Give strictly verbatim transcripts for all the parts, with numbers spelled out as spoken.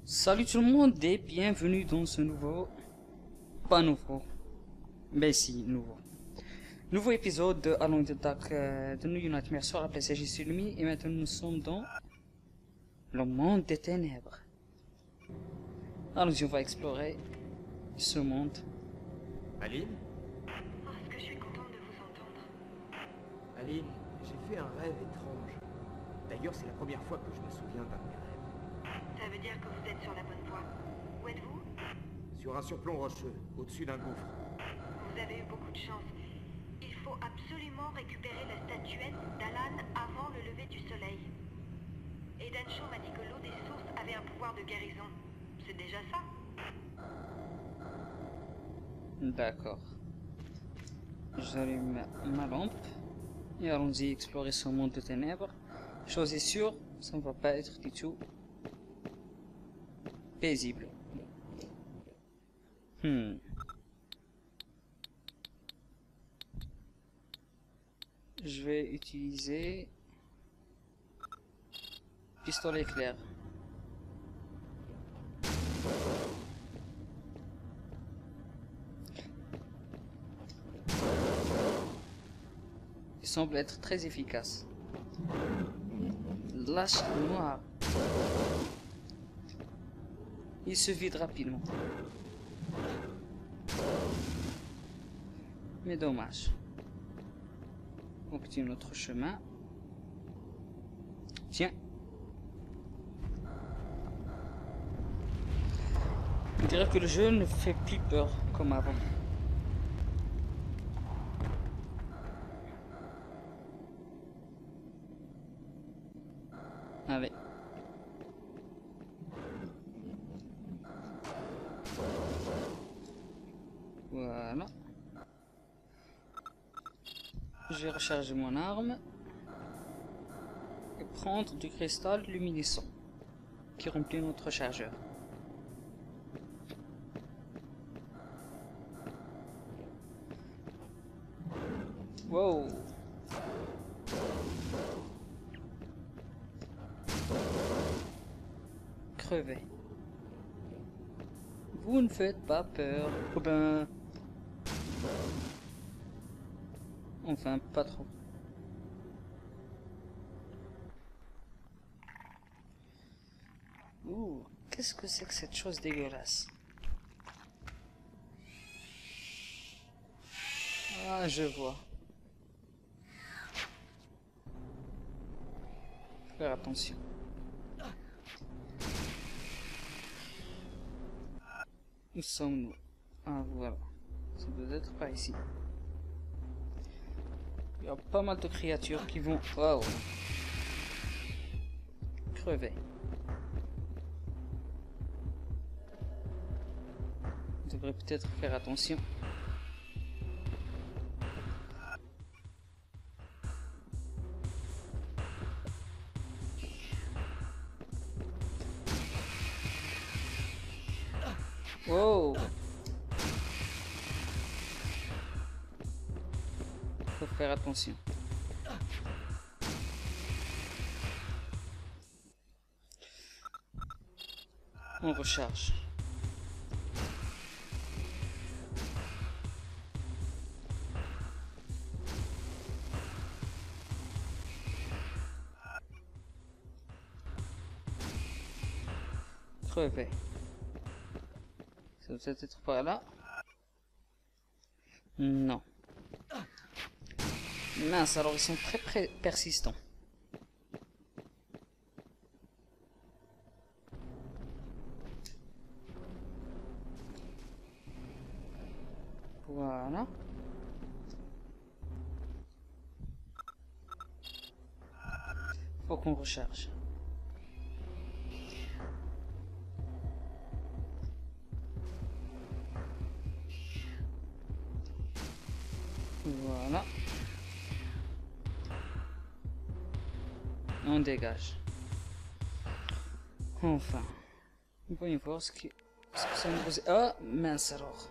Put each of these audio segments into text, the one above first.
Salut tout le monde et bienvenue dans ce nouveau... Pas nouveau. Mais si, nouveau. Nouveau épisode de Along the Dark euh, de New Nightmare sur la PlayStation Sylumi. Et maintenant nous sommes dans... le monde des ténèbres. Allons-y, on va explorer ce monde. Aline? Oh, est-ce que je suis contente de vous entendre. Aline, j'ai fait un rêve étrange. D'ailleurs, c'est la première fois que je me souviens d'un de mes rêves. Ça veut dire que vous êtes sur la bonne voie. Où êtes-vous? Sur un surplomb rocheux, au-dessus d'un gouffre. Vous avez eu beaucoup de chance. Il faut absolument récupérer la statuette d'Alan avant le lever du soleil. Et Dancho m'a dit que l'eau des sources avait un pouvoir de guérison. C'est déjà ça. D'accord. J'allume ma lampe. Et allons-y explorer ce monde de ténèbres. Chose est sûre, ça ne va pas être du tout paisible. Hmm. Je vais utiliser pistolet éclair. Il semble être très efficace. Lâche noir. Il se vide rapidement. Mais dommage. On continue notre chemin. Tiens. On dirait que le jeu ne fait plus peur comme avant. Allez. Voilà. Je vais recharger mon arme et prendre du cristal luminescent qui remplit notre chargeur. Wow. Crevé. Vous ne faites pas peur. Oh ben... Enfin, pas trop. Ouh, qu'est-ce que c'est que cette chose dégueulasse? Ah, je vois. Faut faire attention. Où sommes-nous? Ah, voilà. Ça doit être par ici. Il y a pas mal de créatures qui vont... Wow. Crever. On devrait peut-être faire attention. Wow. Faut faire attention. On recharge. Crevé. Ça doit être par là. Non. Mince, alors ils sont très, très persistants. Voilà. Faut qu'on recharge. Voilà. On dégage. Enfin. Voyons voir ce que, ce que ça nous pose. Ah, mince alors.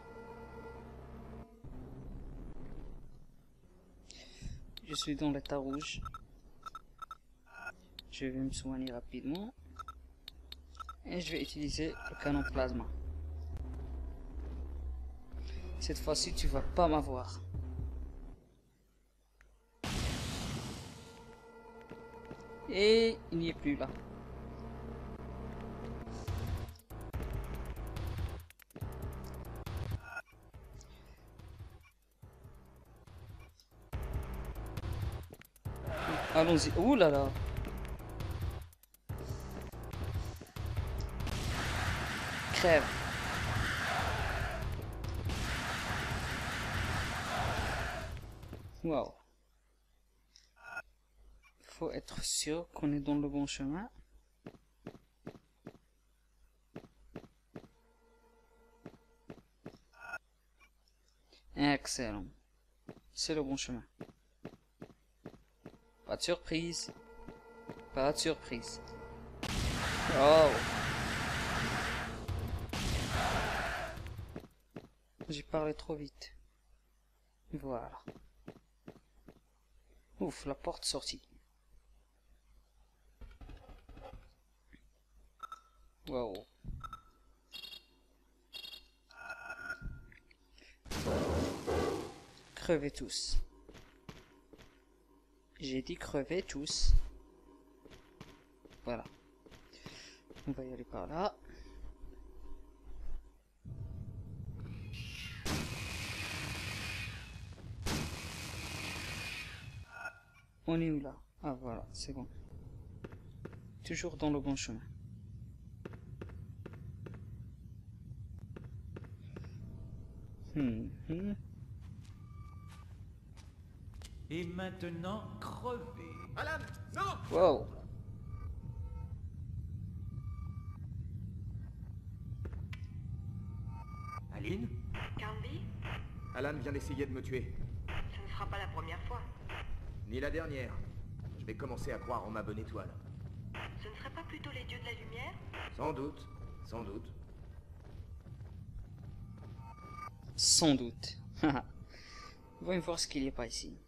Je suis dans l'état rouge. Je vais me soigner rapidement. Et je vais utiliser le canon plasma. Cette fois-ci, tu vas pas m'avoir. Et il n'y est plus là. Allons-y. Ouh là là. Crève. Wow. Faut être sûr qu'on est dans le bon chemin. Excellent. C'est le bon chemin. Pas de surprise. Pas de surprise. Oh. J'ai parlé trop vite. Voilà. Ouf, la porte sortie. Wow. Crevez tous. J'ai dit crevez tous. Voilà. On va y aller par là. On est où là? Ah voilà, c'est bon. Toujours dans le bon chemin. Hmm, hmm. Et maintenant, crevez. Alan, non! Wow. Aline? Carnby, Alan vient d'essayer de me tuer. ce ne sera pas la première fois. Ni la dernière. Je vais commencer à croire en ma bonne étoile. Ce ne serait pas plutôt les dieux de la lumière? Sans doute, sans doute. Sans doute. Voyons voir ce qu'il n'y a pas ici.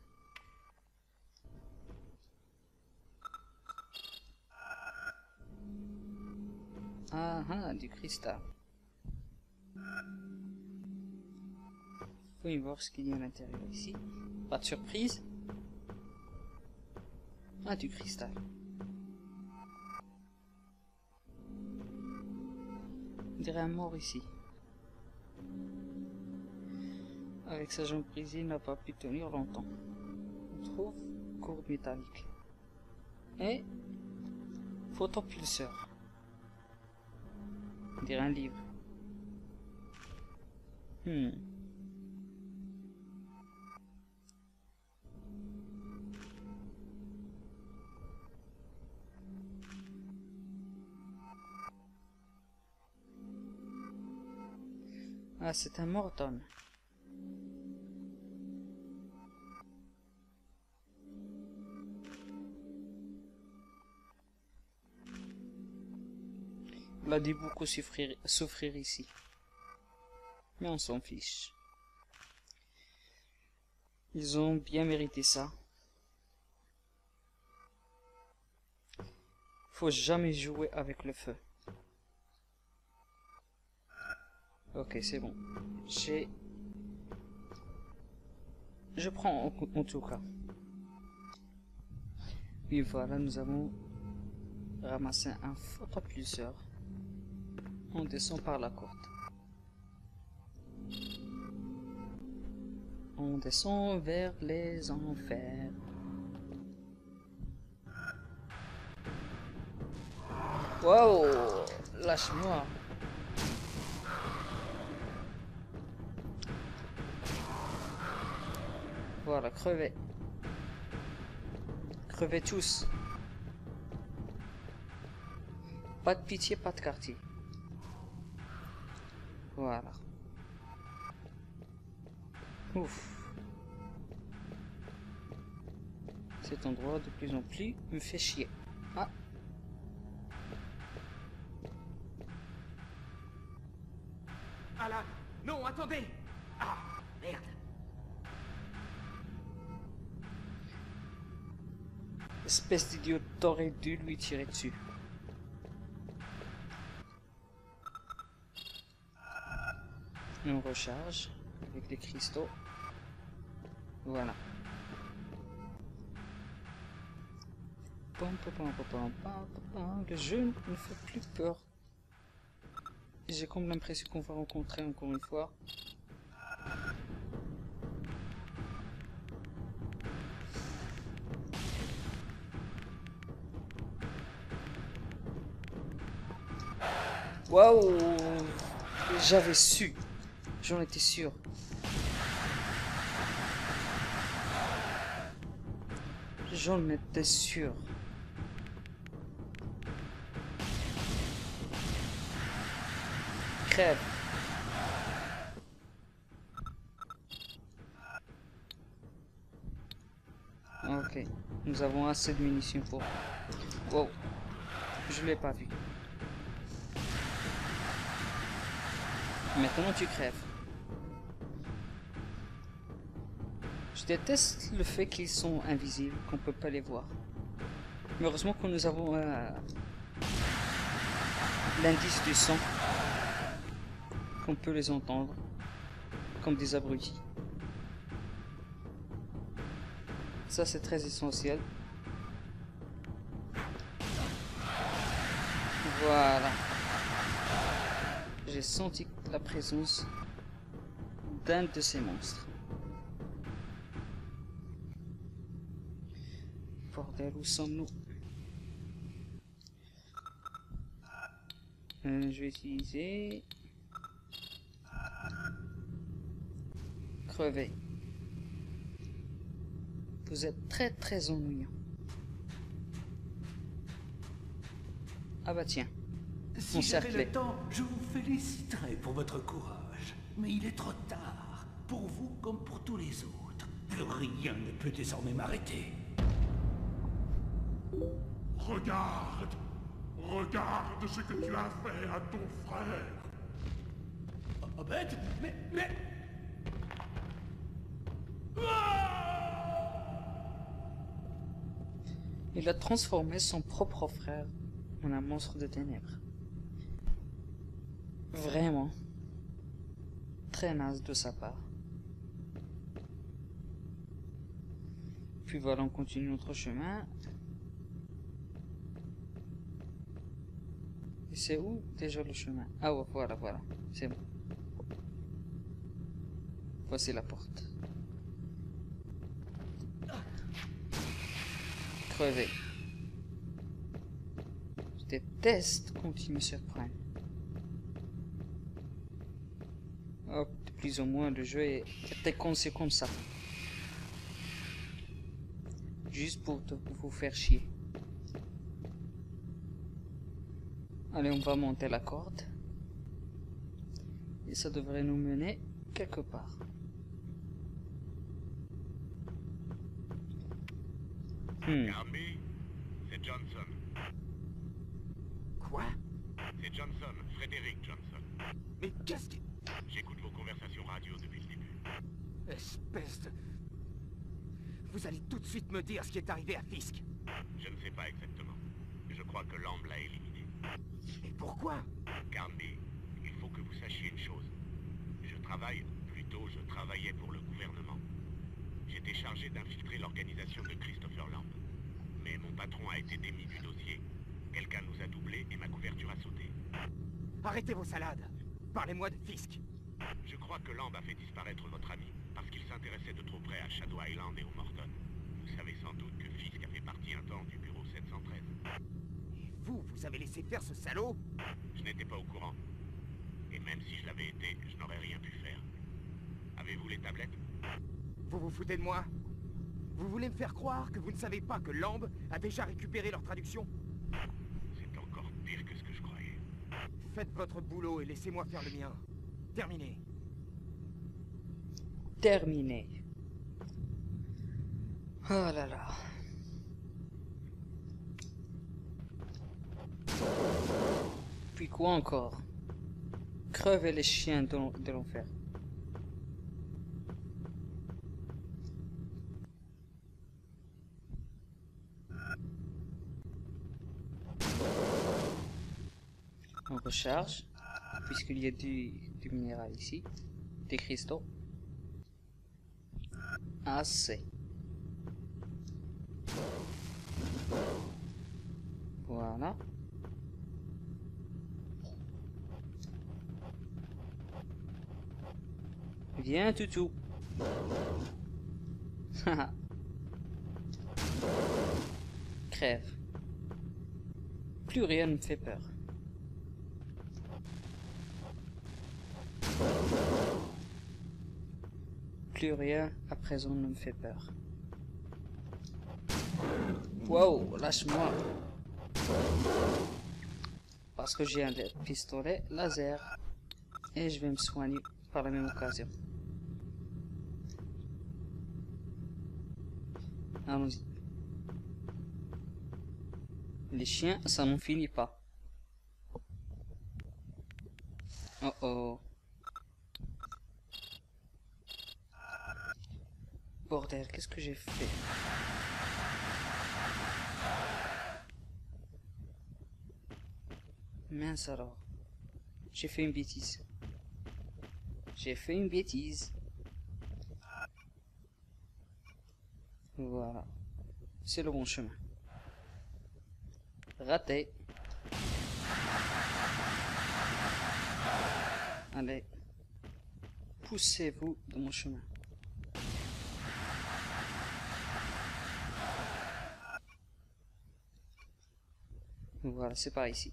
Ah ah, du cristal. Voyons voir ce qu'il y a à l'intérieur ici. Pas de surprise. Ah, du cristal. On dirait un mort ici. Avec sa jambe brisée, il n'a pas pu tenir longtemps. On trouve courbe métallique. Et photopulseur. On dirait un livre. Hmm. Ah, c'est un Morton. Il a dû beaucoup souffrir, souffrir ici. Mais on s'en fiche. Ils ont bien mérité ça. Faut jamais jouer avec le feu. Ok, c'est bon. J'ai... Je prends en, en tout cas. Puis voilà, nous avons ramassé un photopulseur. On descend par la corde. On descend vers les enfers. Wow, lâche-moi. Voilà, crevez. Crevez tous. Pas de pitié, pas de quartier. Voilà. Ouf. Cet endroit de plus en plus me fait chier. Ah. Alan! Non, attendez! Ah, merde! Espèce d'idiot, t'aurais dû lui tirer dessus. Et on recharge avec les cristaux. Voilà. Pam, pam, pam, pam, pam, pam. Le jeu ne fait plus peur. J'ai comme l'impression qu'on va rencontrer encore une fois. Waouh! J'avais su. J'en étais sûr. J'en étais sûr. Crève. Ok. Nous avons assez de munitions pour... Wow. Je l'ai pas vu. Maintenant tu crèves. Je déteste le fait qu'ils sont invisibles, qu'on peut pas les voir. Mais heureusement que nous avons euh, l'indice du son, qu'on peut les entendre comme des abrutis. Ça c'est très essentiel. Voilà. J'ai senti la présence d'un de ces monstres. Bordel, où sommes-nous? euh, Je vais utiliser... Crever. Vous êtes très très ennuyant. Ah bah tiens. Si j'avais le temps, je vous féliciterais pour votre courage. Mais il est trop tard. Pour vous comme pour tous les autres. Plus rien ne peut désormais m'arrêter. Regarde! Regarde ce que tu as fait à ton frère! Oh, bête, mais... mais... Il a transformé son propre frère en un monstre de ténèbres. Vraiment. Très naze de sa part. Puis voilà, on continue notre chemin. Et c'est où déjà le chemin? Ah ouais, voilà, voilà. C'est bon. Voici la porte. Crever. Je déteste quand ils me surprennent. Oh, plus ou moins le jeu est, était conçu comme ça. Juste pour te, vous faire chier. Allez, on va monter la corde. Et ça devrait nous mener quelque part. Hmm. Army, c'est Johnson. Quoi? C'est Johnson, Frédéric Johnson. Mais qu'est-ce que... J'écoute vos conversations radio depuis le début. Espèce de... Vous allez tout de suite me dire ce qui est arrivé à Fisk. Je ne sais pas exactement. Je crois que Lamb l'a éliminé. Et pourquoi? Garmy, il faut que vous sachiez une chose. Je travaille, plutôt je travaillais pour le gouvernement. J'étais chargé d'infiltrer l'organisation de Christopher Lamb. Mais mon patron a été démis du dossier. Quelqu'un nous a doublés et ma couverture a sauté. Arrêtez vos salades. Parlez-moi de Fisk. Je crois que Lamb a fait disparaître votre ami parce qu'il s'intéressait de trop près à Shadow Island et au Morton. Vous savez sans doute que Fisk a fait partie un temps du bureau sept cent treize. Et vous, vous avez laissé faire ce salaud? Je n'étais pas au courant. Et même si je l'avais été, je n'aurais rien pu faire. Avez-vous les tablettes? Vous vous foutez de moi? Vous voulez me faire croire que vous ne savez pas que Lamb a déjà récupéré leur traduction? C'est encore pire que ce que je croyais. Faites votre boulot et laissez-moi faire le mien. Terminé. Terminé. Oh là là. Puis quoi encore? Crever les chiens de l'enfer. On recharge, puisqu'il y a du, du minéral ici. des cristaux. Assez. Voilà. Viens, toutou. Crève. Plus rien ne me fait peur. Plus rien à présent ne me fait peur. Wow, lâche-moi. Parce que j'ai un pistolet laser. Et je vais me soigner par la même occasion. Allons-y. Les chiens, ça n'en finit pas. Oh oh. Bordel, qu'est-ce que j'ai fait? Mince alors. J'ai fait une bêtise. J'ai fait une bêtise. Voilà. C'est le bon chemin. Raté. Allez. Poussez-vous de mon chemin. Voilà, c'est par ici.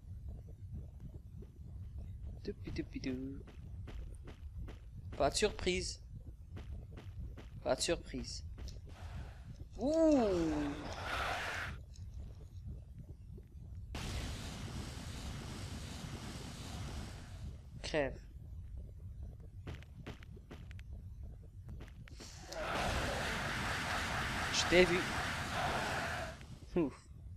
Pas de surprise. Pas de surprise. Ouh. Crève. Je t'ai vu. Ouf.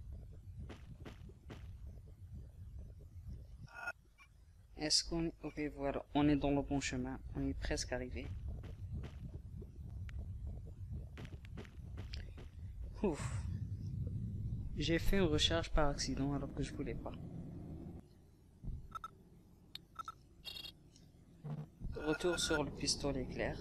Est-ce qu'on est... Ok, voilà, on est dans le bon chemin. On est presque arrivé. Ouf. J'ai fait une recharge par accident alors que je voulais pas. Retour sur le pistolet clair.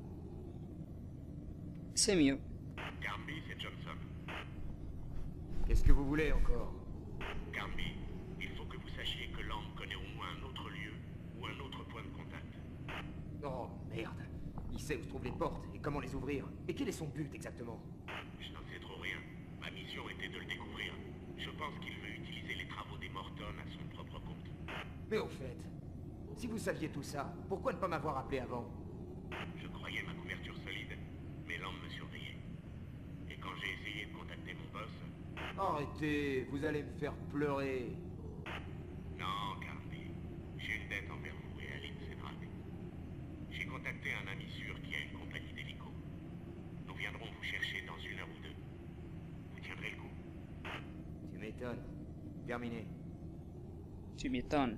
C'est mieux. Garnby, c'est Johnson. Qu'est-ce que vous voulez encore? Garnby, il faut que vous sachiez que Lamb connaît au moins un autre lieu ou un autre point de contact. Oh, merde. Il sait où se trouvent les portes et comment les ouvrir. Et quel est son but exactement? Je n'en sais trop rien. Ma mission était de le découvrir. Je pense qu'il veut utiliser les travaux des Morton à son propre compte. Mais au fait, si vous saviez tout ça, pourquoi ne pas m'avoir appelé avant? Je croyais ma couverture solide, mais Lamb me surveillait. Et quand j'ai essayé de contacter mon boss... Arrêtez, vous allez me faire pleurer. Non, Garnby. J'ai une dette envers vous et Aline Cédrac. J'ai contacté un ami sûr qui a une compagnie d'hélico. Nous viendrons vous chercher dans une heure ou deux. Vous tiendrez le coup. Tu m'étonnes. Terminé. Tu m'étonnes.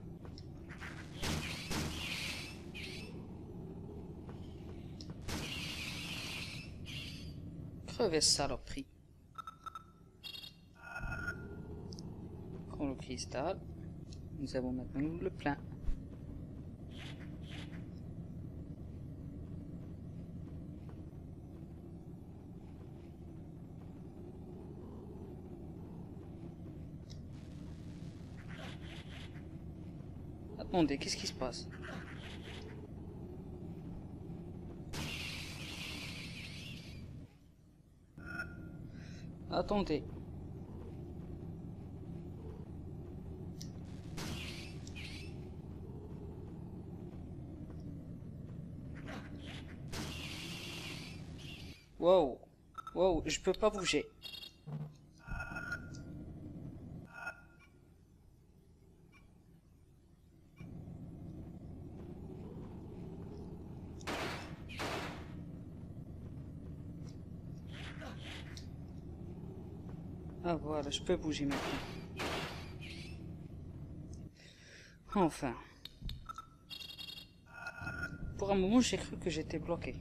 Crevez saloperie. Prends le cristal. Nous avons maintenant le plein. Attendez, qu'est-ce qui se passe? Attendez. Wow. Wow, je peux pas bouger. Ah voilà, je peux bouger maintenant. Enfin. Pour un moment, j'ai cru que j'étais bloqué.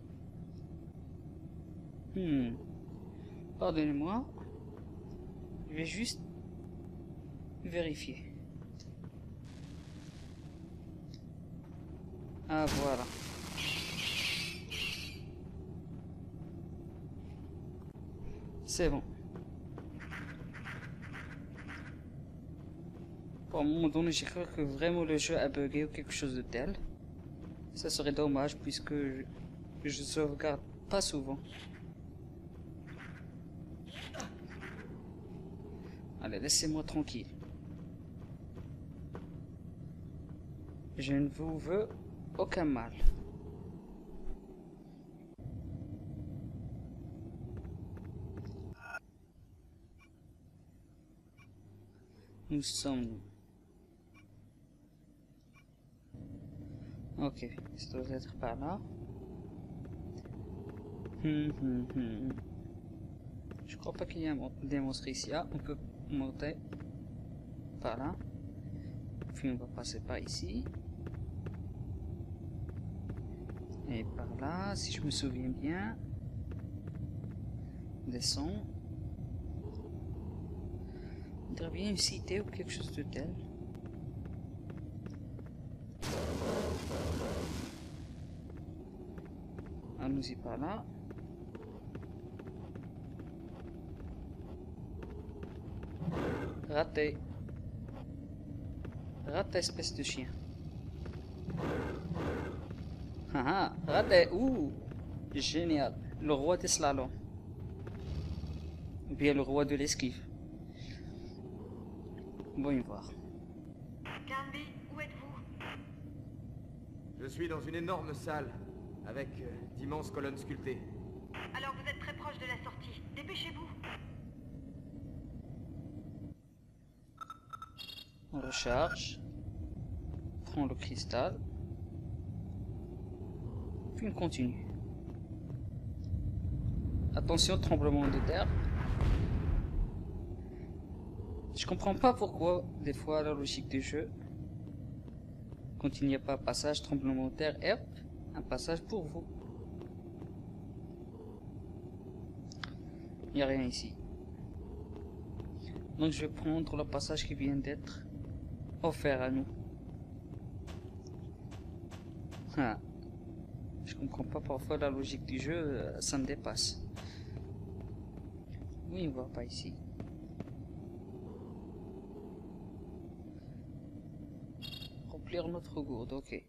Hmm. Pardonnez-moi. Je vais juste vérifier. Ah voilà. C'est bon. Pour un moment donné, j'ai cru que vraiment le jeu a bugué ou quelque chose de tel. Ça serait dommage puisque je, je sauvegarde pas souvent. Allez, laissez-moi tranquille. Je ne vous veux aucun mal. Nous sommes... Ok, ça doit être par là. Hum, hum, hum. Je crois pas qu'il y a des monstres ici. Ah, on peut monter par là. Puis on va passer par ici. Et par là, si je me souviens bien. Descends. Il dirait bien une cité ou quelque chose de tel. Allons-y par là. Raté. Raté, espèce de chien. Haha, raté. Ouh, génial. Le roi des slaloms. Ou bien le roi de l'esquive. Voyons voir. Carnby, où êtes-vous? Je suis dans une énorme salle, avec euh, d'immenses colonnes sculptées. Alors vous êtes très proche de la sortie. Dépêchez-vous. On recharge. Prends le cristal. Puis on continue. Attention, tremblement de terre. Je comprends pas pourquoi, des fois, la logique du jeu, quand il n'y a pas passage, tremblement de terre, hop, un passage pour vous. Il n'y a rien ici. Donc je vais prendre le passage qui vient d'être offert à nous. Ah. Je comprends pas parfois la logique du jeu, ça me dépasse. Oui, on va pas ici. Remplir notre gourde, ok.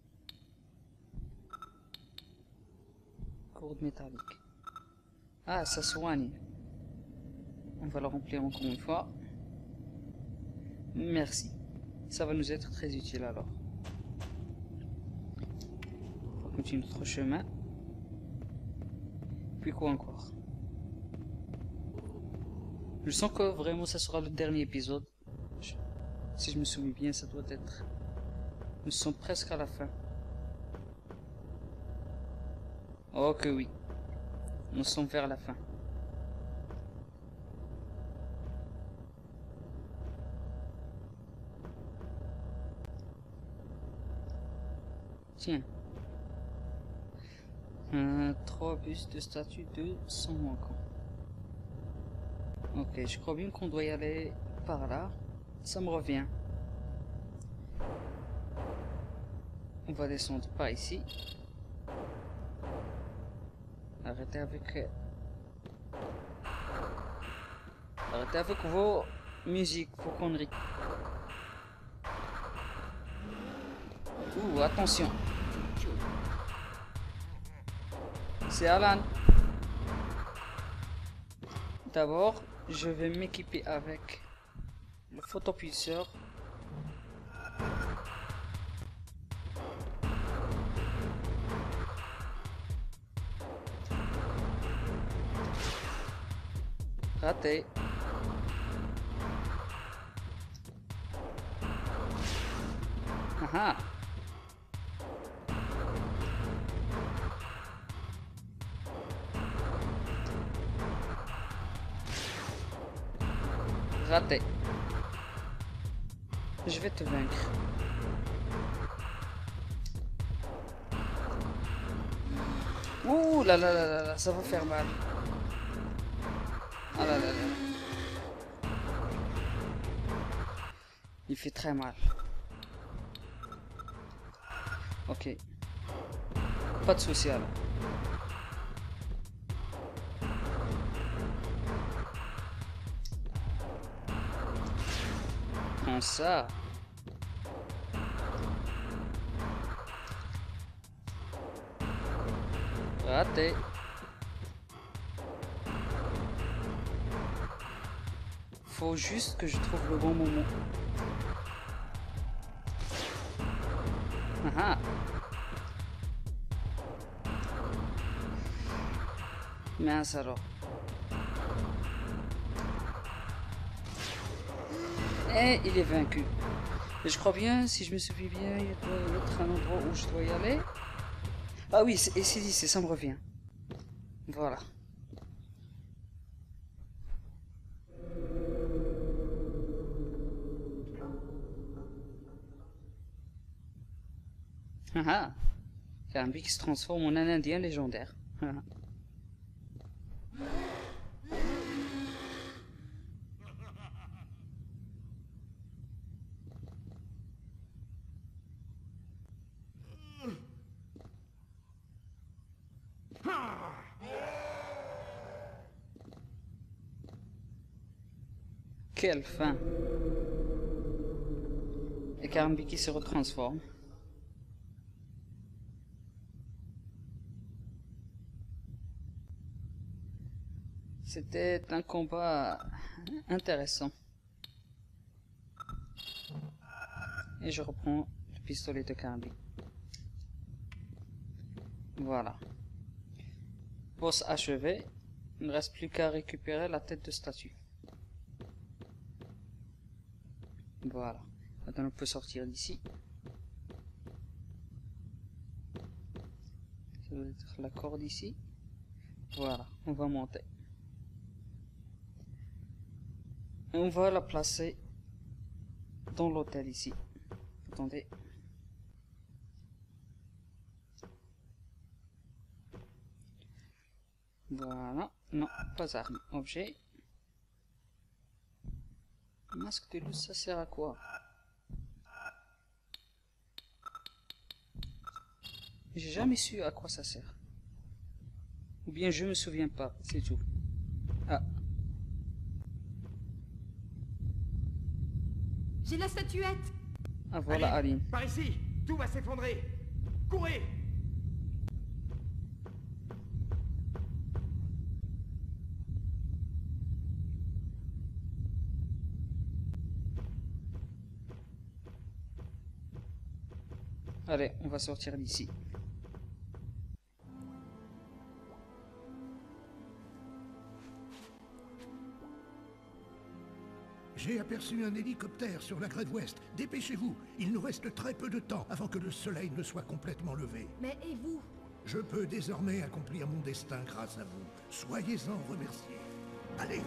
Gourde métallique. Ah, ça soigne. On va la remplir encore une fois. Merci. Ça va nous être très utile alors. On va continuer notre chemin. Puis quoi encore? Je sens que vraiment ça sera le dernier épisode. Je... Si je me souviens bien, ça doit être... Nous sommes presque à la fin. Oh que oui. Nous sommes vers la fin. Tiens. Euh, trois bustes de statue de sang manquant. Ok, je crois bien qu'on doit y aller par là. Ça me revient. On va descendre par ici. Arrêtez avec... Arrêtez avec vos musiques, vos conneries. Ouh, attention. C'est Alan. D'abord, je vais m'équiper avec le photopulseur. Raté. Aha. Raté. Je vais te vaincre. Ouh là là là là, ça va faire mal. Ah là là là. fait très mal. Ok. Pas de souci alors. Prends ça. Raté. Faut juste que je trouve le bon moment. Ah ah. Mince alors. Et il est vaincu. Et je crois bien, si je me souviens bien, il doit être un endroit où je dois y aller. Ah oui, et c'est dit, ça me revient. Voilà. Ah ah. Carambi qui se transforme en un indien légendaire. Ah ah. Quelle fin! Et Carambi qui se retransforme. C'était un combat intéressant. Et je reprends le pistolet de Carambi. Voilà. Boss achevé. Il ne reste plus qu'à récupérer la tête de statue. Voilà. Maintenant on peut sortir d'ici. Ça doit être la corde ici. Voilà, on va monter. Et on va la placer dans l'hôtel ici. Attendez. Voilà. Non, pas arme. Objet. Masque de loup, ça sert à quoi? J'ai jamais su à quoi ça sert. Ou bien je me souviens pas, c'est tout. Ah. J'ai la statuette. Ah voilà Allez, Aline. par ici, tout va s'effondrer. Courez! Allez, on va sortir d'ici. J'ai aperçu un hélicoptère sur la grève ouest. Dépêchez-vous, il nous reste très peu de temps avant que le soleil ne soit complètement levé. Mais et vous? Je peux désormais accomplir mon destin grâce à vous. Soyez-en remerciés. Allez!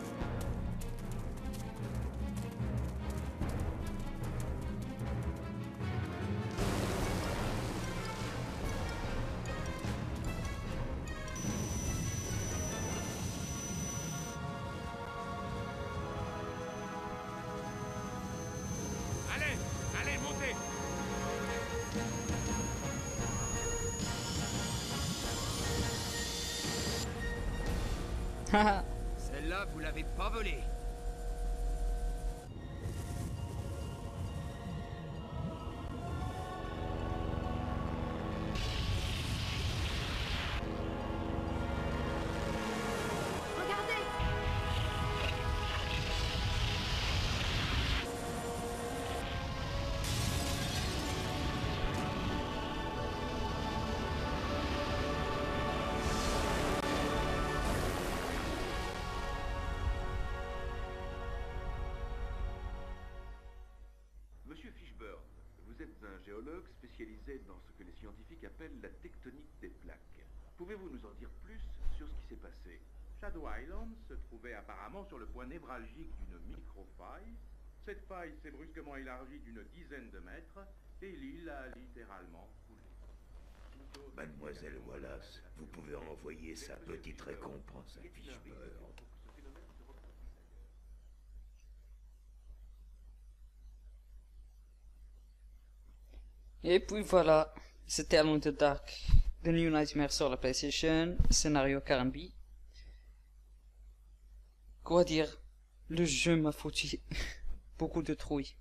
Allez, allez, montez. Haha. Celle-là, vous l'avez pas volée. Regardez! Monsieur Fishburne, vous êtes un géologue spécialisé dans ce que les scientifiques appellent la tectonique des plaques. Pouvez-vous nous en dire plus sur ce qui s'est passé? Shadow Island se trouvait apparemment sur le point névralgique d'une micro-faille. Cette faille s'est brusquement élargie d'une dizaine de mètres et l'île a littéralement coulé. Mademoiselle Wallace, vous pouvez envoyer sa petite récompense à Fishburne. Et puis voilà, c'était Alone in the Dark, The New Nightmare sur la PlayStation, scénario Karen B. Quoi dire, le jeu m'a foutu beaucoup de trouille.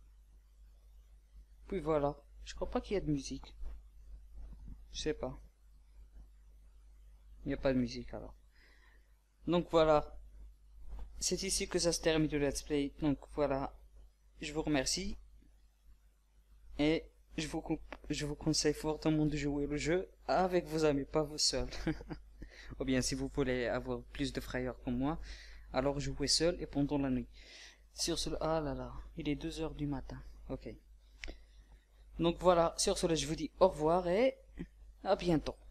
Puis voilà, je crois pas qu'il y a de musique. Je sais pas. Il n'y a pas de musique alors. Donc voilà. C'est ici que ça se termine le let's play. Donc voilà. Je vous remercie. Et je vous, je vous conseille fortement de jouer le jeu avec vos amis, pas vous seuls. Ou bien si vous voulez avoir plus de frayeur comme moi, alors jouez seul et pendant la nuit. Sur ce... Ah là là, il est deux heures du matin. Ok. Donc voilà, sur ce, je vous dis au revoir et à bientôt.